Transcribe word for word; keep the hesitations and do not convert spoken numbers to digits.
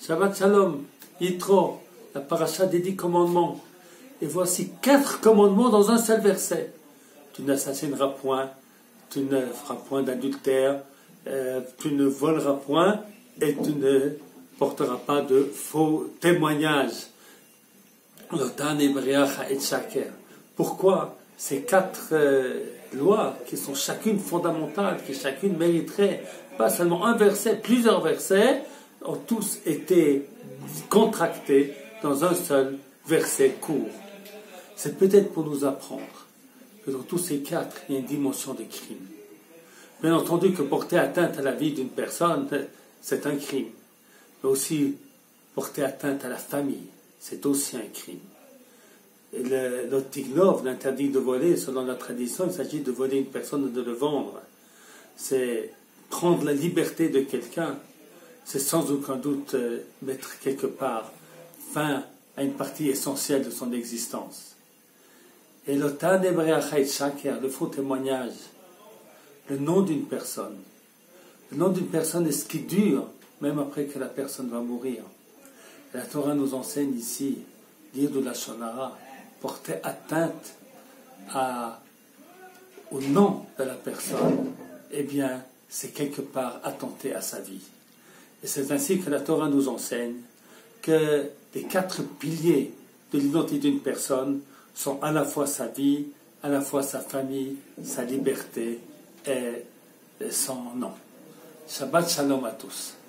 Shabbat Shalom, Yitro, la paracha des dix commandements. Et voici quatre commandements dans un seul verset. Tu n'assassineras point, tu ne feras point d'adultère, euh, tu ne voleras point et tu ne porteras pas de faux témoignages. Lotan Ebreach et Shaker. Pourquoi ces quatre euh, lois qui sont chacune fondamentales, qui chacune mériterait pas seulement un verset, plusieurs versets, ont tous été contractés dans un seul verset court. C'est peut-être pour nous apprendre que dans tous ces quatre, il y a une dimension de crime. Bien entendu que porter atteinte à la vie d'une personne, c'est un crime. Mais aussi porter atteinte à la famille, c'est aussi un crime. Le, le tignov, l'interdit de voler, selon la tradition, il s'agit de voler une personne ou de le vendre. C'est prendre la liberté de quelqu'un. C'est sans aucun doute euh, mettre quelque part fin à une partie essentielle de son existence. Et le Tan Ebreach Shaker, le faux témoignage, le nom d'une personne. Le nom d'une personne est ce qui dure, même après que la personne va mourir. Et la Torah nous enseigne ici, dire de la Shonara, porter atteinte à, au nom de la personne, eh bien, c'est quelque part attenter à sa vie. Et c'est ainsi que la Torah nous enseigne que les quatre piliers de l'identité d'une personne sont à la fois sa vie, à la fois sa famille, sa liberté et son nom. Shabbat Shalom à tous.